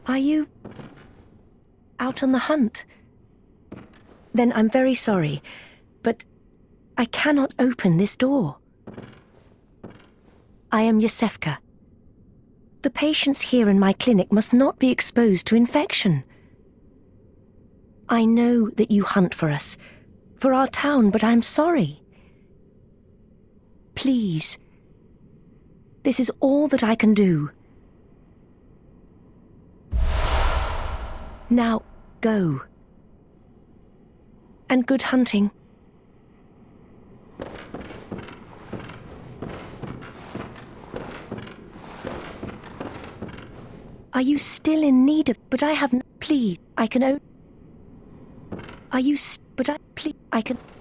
Are you out on the hunt? Then I'm very sorry, but I cannot open this door. I am Iosefka. The patients here in my clinic must not be exposed to infection. I know that you hunt for us, for our town, but I'm sorry. Please, this is all that I can do. Now, go. And good hunting. Are you still in need of... But I haven't... Please, I can... Are you... But I... Please, I can...